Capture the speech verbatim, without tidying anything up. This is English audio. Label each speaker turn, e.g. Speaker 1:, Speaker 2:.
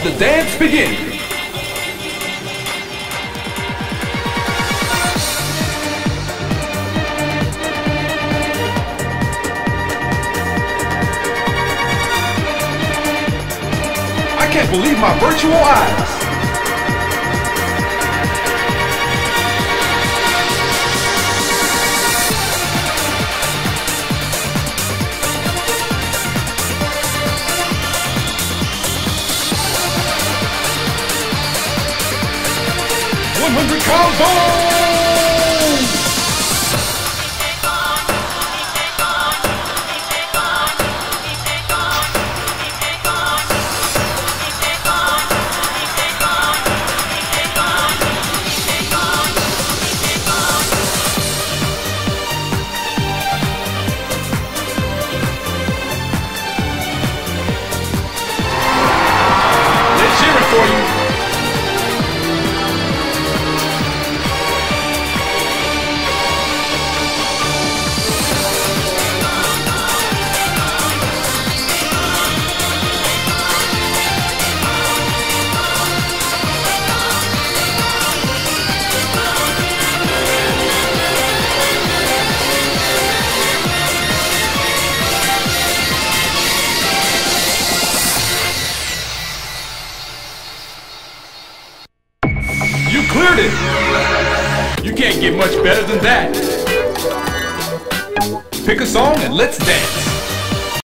Speaker 1: the dance begin. I can't believe my virtual eyes. one hundred combo! Let's hear it for you. You cleared it! You can't get much better than that. Pick a song and let's dance.